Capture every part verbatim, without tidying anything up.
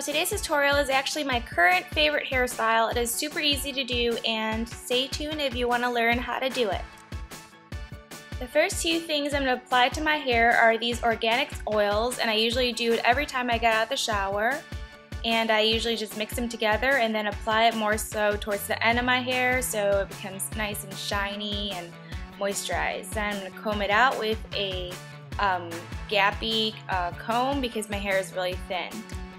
today's tutorial is actually my current favorite hairstyle. It is super easy to do, and stay tuned if you want to learn how to do it. The first two things I'm going to apply to my hair are these organic oils, and I usually do it every time I get out of the shower. And I usually just mix them together and then apply it more so towards the end of my hair so it becomes nice and shiny and moisturized. Then I'm going to comb it out with a um, gappy uh, comb because my hair is really thin.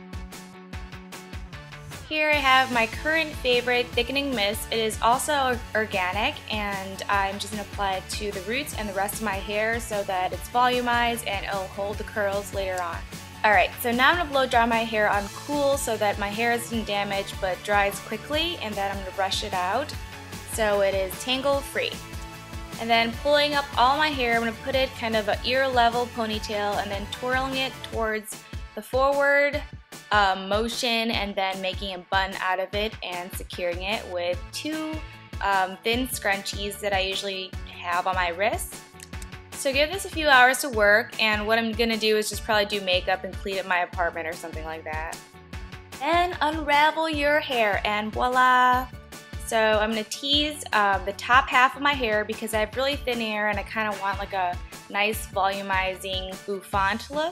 Here I have my current favorite thickening mist. It is also organic, and I'm just going to apply it to the roots and the rest of my hair so that it's volumized and it'll hold the curls later on. Alright, so now I'm going to blow dry my hair on cool so that my hair isn't damaged but dries quickly, and then I'm going to brush it out so it is tangle free. And then pulling up all my hair, I'm going to put it kind of an ear level ponytail and then twirling it towards the forward Um, motion and then making a bun out of it and securing it with two um, thin scrunchies that I usually have on my wrists. So give this a few hours to work, and what I'm going to do is just probably do makeup and clean up my apartment or something like that. Then unravel your hair and voila! So I'm going to tease um, the top half of my hair because I have really thin hair and I kind of want like a nice volumizing bouffant look.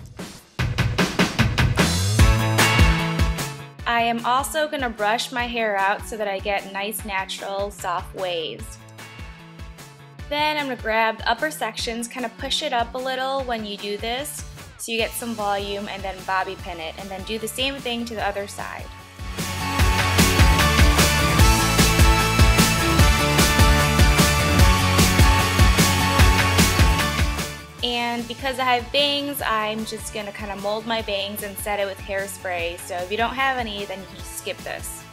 I am also going to brush my hair out so that I get nice, natural, soft waves. Then I'm going to grab the upper sections, kind of push it up a little when you do this so you get some volume, and then bobby pin it, and then do the same thing to the other side. And because I have bangs, I'm just going to kind of mold my bangs and set it with hairspray. So if you don't have any, then you can just skip this.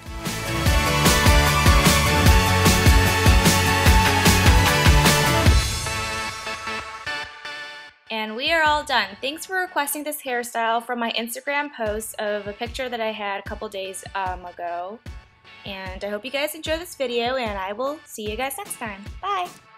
And we are all done. Thanks for requesting this hairstyle from my Instagram post of a picture that I had a couple days um, ago. And I hope you guys enjoy this video, and I will see you guys next time. Bye!